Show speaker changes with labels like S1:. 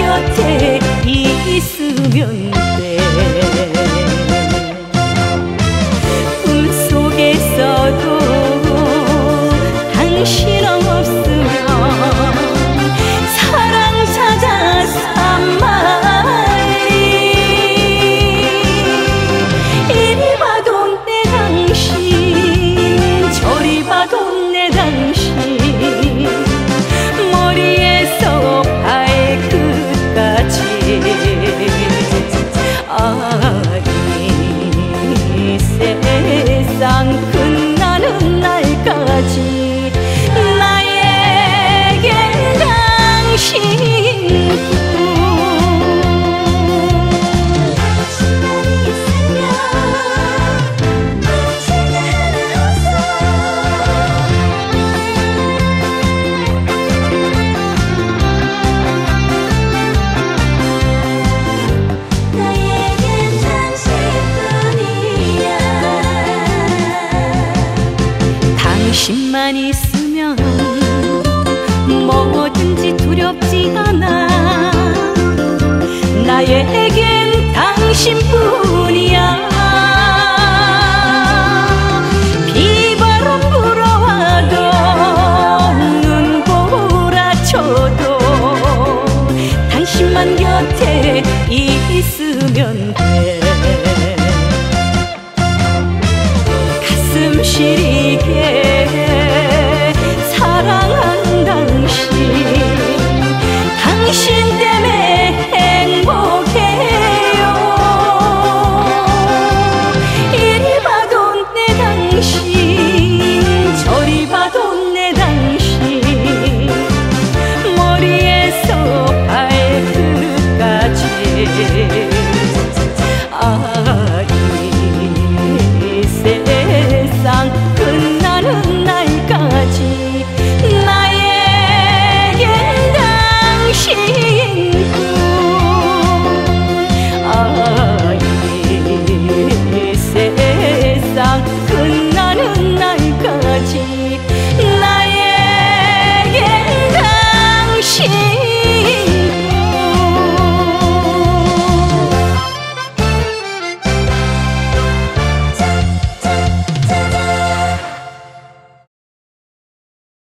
S1: 곁에 있으면 돼. 꿈속에서도 당신 없으면 사랑 찾아 산만리. 이리 봐도 내 당신, 저리 봐도 내 당신, 머리에서 발끝까지. 아니 세상 끝나는 날까지 나에겐 당신뿐. 당신만 있으면 뭐든지 두렵지 않아. 나에겐 당신뿐이야. 비바람 불어와도 눈보라 쳐도 당신만 곁에 있으면 돼.